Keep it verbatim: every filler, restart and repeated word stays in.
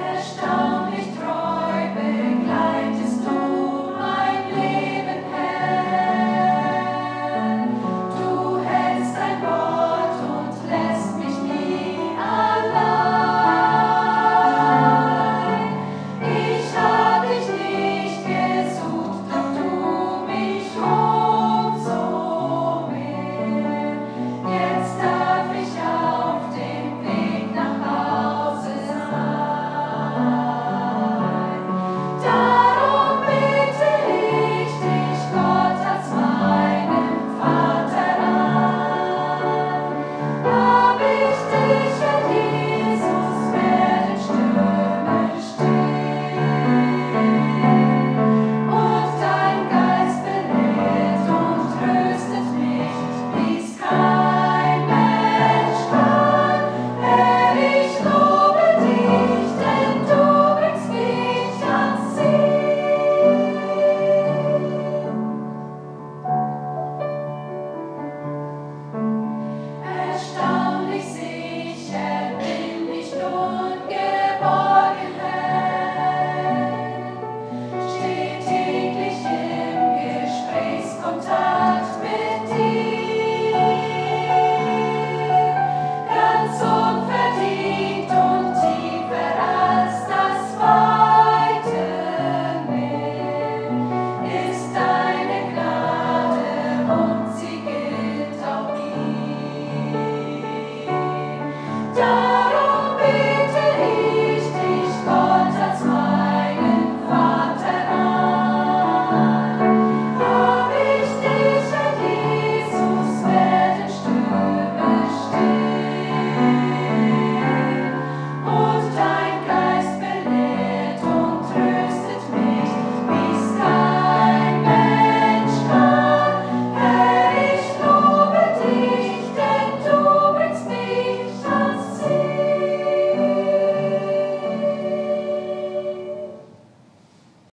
Erstaunlich treu begleitest du mein Leben, Herr. Du hältst dein Wort und lässt mich nie allein. Ich hab dich nicht gesucht, doch du mich umzogen. Jetzt darf ich auf dem Weg nach Hause sein. Darum bitte ich dich, Gott, als meinen Vater an. Hab ich dich Jesus, werden Stürme stehen. Und dein Geist belehrt und tröstet mich, wie's kein Mensch kann. Herr, ich lobe dich, denn du bringst mich ans Ziel. Erstaunlich sicher bin ich nun geborgen, Herr. Steh täglich im Gesprächskontakt mit dir. Ganz unverdient und tiefer als das weite Meer ist deine Gnade und sie gilt auch mir.